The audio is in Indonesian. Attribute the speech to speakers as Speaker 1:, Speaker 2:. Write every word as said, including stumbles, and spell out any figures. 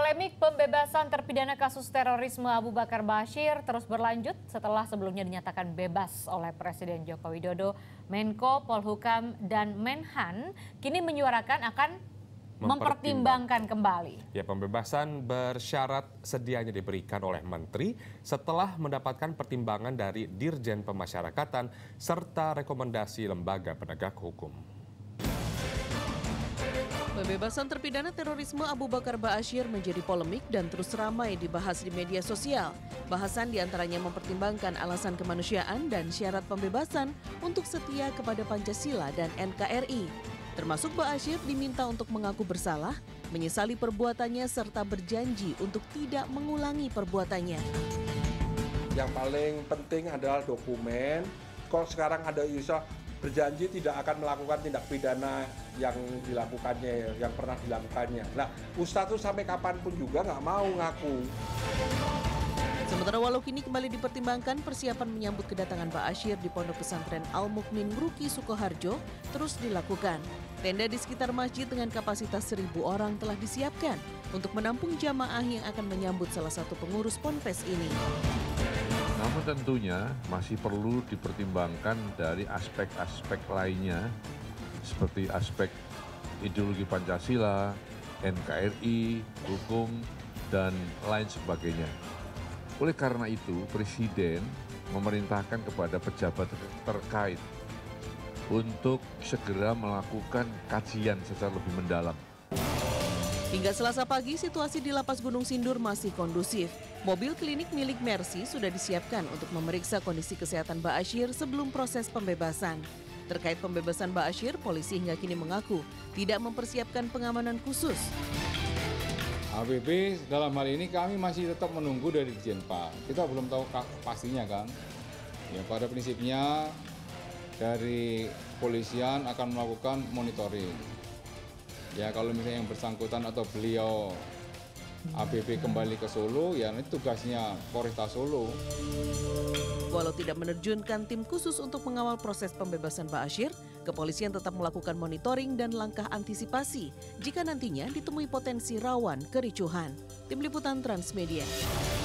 Speaker 1: Polemik pembebasan terpidana kasus terorisme Abu Bakar Ba'asyir terus berlanjut setelah sebelumnya dinyatakan bebas oleh Presiden Joko Widodo. Menko Polhukam dan Menhan kini menyuarakan akan mempertimbangkan kembali.
Speaker 2: Ya, pembebasan bersyarat sedianya diberikan oleh Menteri setelah mendapatkan pertimbangan dari Dirjen Pemasyarakatan serta rekomendasi lembaga penegak hukum.
Speaker 3: Pembebasan terpidana terorisme Abu Bakar Ba'asyir menjadi polemik dan terus ramai dibahas di media sosial. Bahasan diantaranya mempertimbangkan alasan kemanusiaan dan syarat pembebasan untuk setia kepada Pancasila dan N K R I. Termasuk Ba'asyir diminta untuk mengaku bersalah, menyesali perbuatannya serta berjanji untuk tidak mengulangi perbuatannya.
Speaker 4: Yang paling penting adalah dokumen. Kalau sekarang ada isu berjanji tidak akan melakukan tindak pidana yang dilakukannya, yang pernah dilakukannya. Nah, Ustadz tuh sampai kapanpun juga nggak mau ngaku.
Speaker 3: Sementara walau kini kembali dipertimbangkan, persiapan menyambut kedatangan Ba'asyir di Pondok Pesantren Al-Mukmin Ngruki Sukoharjo terus dilakukan. Tenda di sekitar masjid dengan kapasitas seribu orang telah disiapkan untuk menampung jamaah yang akan menyambut salah satu pengurus ponpes ini.
Speaker 5: Namun tentunya masih perlu dipertimbangkan dari aspek-aspek lainnya seperti aspek ideologi Pancasila, N K R I, hukum, dan lain sebagainya. Oleh karena itu, Presiden memerintahkan kepada pejabat terkait untuk segera melakukan kajian secara lebih mendalam.
Speaker 3: Hingga Selasa pagi, situasi di Lapas Gunung Sindur masih kondusif. Mobil klinik milik Mercy sudah disiapkan untuk memeriksa kondisi kesehatan Ba'asyir sebelum proses pembebasan. Terkait pembebasan Ba'asyir, polisi hingga kini mengaku tidak mempersiapkan pengamanan khusus.
Speaker 6: H B P dalam hal ini kami masih tetap menunggu dari Jenpa. Kita belum tahu pastinya kan. Ya, pada prinsipnya dari polisian akan melakukan monitoring. Ya, kalau misalnya yang bersangkutan atau beliau A B P kembali ke Solo, ya ini tugasnya Polresta Solo.
Speaker 3: Walau tidak menerjunkan tim khusus untuk mengawal proses pembebasan Ba'asyir, kepolisian tetap melakukan monitoring dan langkah antisipasi jika nantinya ditemui potensi rawan kericuhan. Tim Liputan Transmedia.